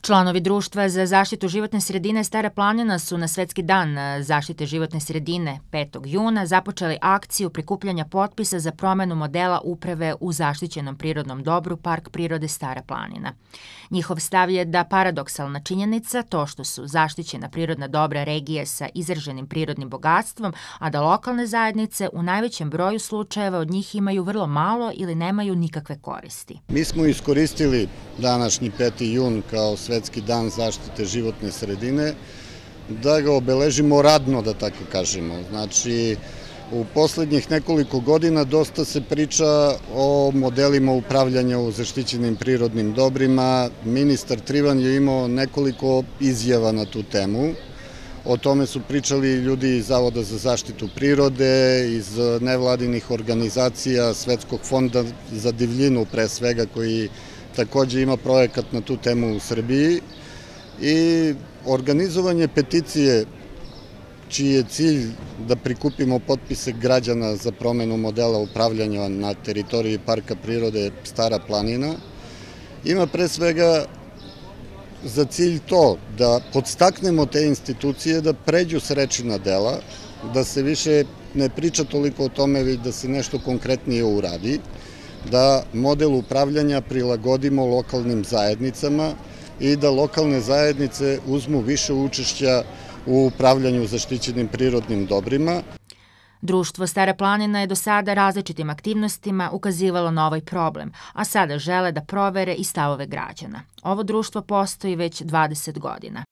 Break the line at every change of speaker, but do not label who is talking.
Članovi Društva za zaštitu životne sredine Stara planina su na Svetski dan zaštite životne sredine 5. juna započeli akciju prikupljanja potpisa za promenu modela uprave u zaštićenom prirodnom dobru Park prirode Stara planina. Njihov stav je da paradoksalna činjenica, to što su zaštićena prirodna dobra regije sa izraženim prirodnim bogatstvom, a da lokalne zajednice u najvećem broju slučajeva od njih imaju vrlo malo ili nemaju nikakve koristi.
Mi smo iskoristili današnji 5. jun kao Svetski dan zaštite životne sredine da ga obeležimo radno, da tako kažemo. Znači, u poslednjih nekoliko godina dosta se priča o modelima upravljanja u zaštićenim prirodnim dobrima. Ministar Trivan je imao nekoliko izjava na tu temu. O tome su pričali ljudi iz Zavoda za zaštitu prirode, iz nevladinih organizacija, Svetskog fonda za divljinu pre svega, koji takođe ima projekat na tu temu u Srbiji. I organizovanje peticije čiji je cilj da prikupimo potpise građana za promenu modela upravljanja na teritoriji Parka prirode Stara planina, ima pre svega za cilj to da podstaknemo te institucije da pređu s reči na dela, da se više ne priča toliko o tome, već da se nešto konkretnije uradi, da model upravljanja prilagodimo lokalnim zajednicama i da lokalne zajednice uzmu više učešća u upravljanju zaštićenim prirodnim dobrima.
Društvo Stara planina je do sada različitim aktivnostima ukazivalo na ovaj problem, a sada žele da provere i stavove građana. Ovo društvo postoji već 20 godina.